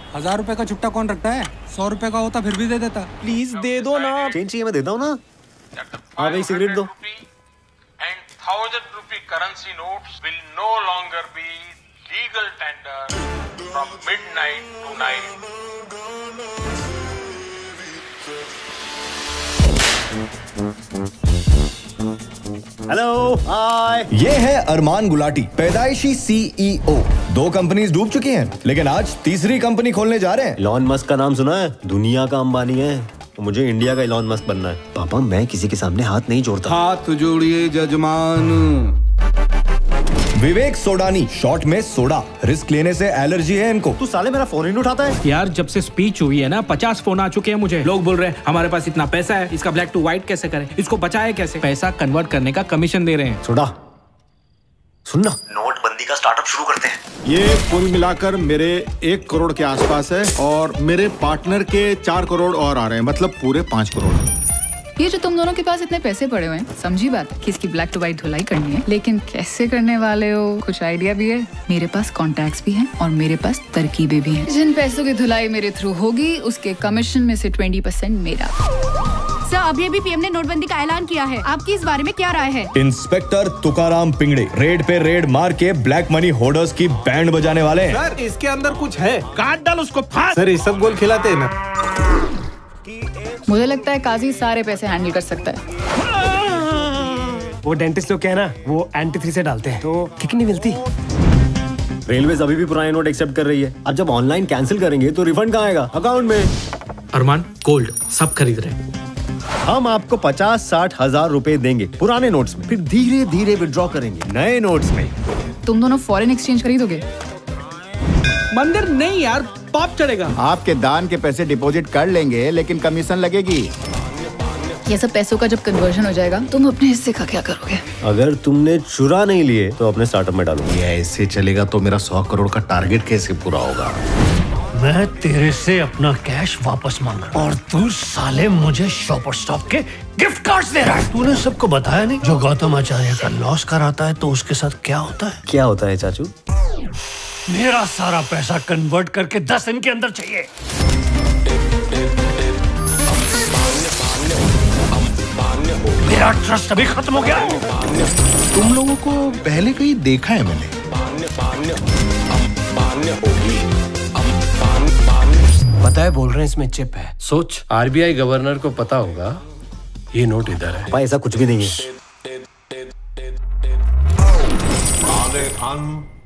1000 रुपए का छुट्टा कौन रखता है? 100 रुपए का होता फिर भी दे देता। प्लीज दे दो ना। चेंज चाहिए मैं देता हूँ ना। हाँ भाई सिगरेट दो। And 1000 rupee currency notes will no longer be legal tender from midnight to night. Hello hi. ये है अरमान गुलाटी, पैदाइशी CEO। 2 कंपनीज डूब चुकी हैं, लेकिन आज तीसरी कंपनी खोलने जा रहे हैं। इलॉन मस्क का नाम सुना है? दुनिया का अंबानी है। मुझे इंडिया का इलॉन मस्क बनना है। पापा मैं किसी के सामने हाथ नहीं जोड़ता। हाथ जोड़िए जजमान। विवेक सोडानी, शॉर्ट में सोडा। रिस्क लेने से एलर्जी है इनको। तू साले मेरा फोन ही नहीं उठाता है यार जब से स्पीच हुई है ना 50 फोन आ चुके हैं मुझे। लोग बोल रहे हैं हमारे पास इतना पैसा है, इसका ब्लैक टू व्हाइट कैसे करें, इसको बचाए कैसे। पैसा कन्वर्ट करने का कमीशन दे रहे हैं। सोडा सुनना, नोटबंदी का स्टार्टअप शुरू करते हैं। ये कुल मिलाकर मेरे 1 करोड़ के आसपास है और मेरे पार्टनर के 4 करोड़ और आ रहे हैं, मतलब पूरे 5 करोड़। ये जो तुम दोनों के पास इतने पैसे पड़े हुए हैं, समझी बात है कि इसकी ब्लैक टू व्हाइट धुलाई करनी है, लेकिन कैसे करने वाले हो? कुछ आइडिया भी है? मेरे पास कॉन्टैक्ट्स भी हैं और मेरे पास तरकीबें भी हैं। जिन पैसों की धुलाई मेरे थ्रू होगी उसके कमीशन में से 20% मेरा। सर अभी भी पीएम ने नोटबंदी का ऐलान किया है, आपकी इस बारे में क्या राय है? इंस्पेक्टर तुकाराम पिंगड़े रेड पे रेड मार के ब्लैक मनी होर्डर्स की बैंड बजाने वाले हैं। सर इसके अंदर कुछ है, काट डाल उसको, फाड़। सर ये सब गोल खिलाते हैं ना। मुझे लगता है काजी सारे पैसे हैंडल कर सकता है। वो डेंटिस्ट लोग क्या है ना, वो एंटी-3 से डालते हैं तो किक नहीं मिलती। रेलवेज अभी भी पुराने नोट एक्सेप्ट कर रही है। अब जब ऑनलाइन कैंसिल करेंगे तो रिफंड कहाँ आएगा? अकाउंट में। अरमान गोल्ड सब खरीद रहे हैं। हम आपको 50-60 हजार रुपए देंगे पुराने नोट्स में, फिर धीरे धीरे विड्रॉ करेंगे नए नोट्स में। तुम दोनों फॉरेन एक्सचेंज खरीदोगे? मंदिर नहीं यार, पाप चढ़ेगा। आपके दान के पैसे डिपॉजिट कर लेंगे, लेकिन कमीशन लगेगी। ये सब पैसों का जब कन्वर्जन हो जाएगा तुम अपने हिस्से का क्या करोगे? अगर तुमने चुरा नहीं लिए तो अपने स्टार्टअप में डालो। ये ऐसे चलेगा तो मेरा 100 करोड़ का टारगेट कैसे पूरा होगा? मैं तेरे से अपना कैश वापस मांग रहा हूं और तू साले मुझे शॉपर स्टॉप के गिफ्ट कार्ड्स दे रहा है। तूने सबको बताया नहीं, जो गौतम आचार्य का लॉस कराता है तो उसके साथ क्या होता है? क्या होता है चाचू? मेरा सारा पैसा कन्वर्ट करके 10 दिन के अंदर चाहिए। मेरा ट्रस्ट अभी खत्म हो गया। तुम लोगों को पहले कहीं देखा है मैंने। पता है बोल रहे हैं इसमें चिप है। सोच RBI गवर्नर को पता होगा ये नोट इधर है। भाई ऐसा कुछ भी नहीं है।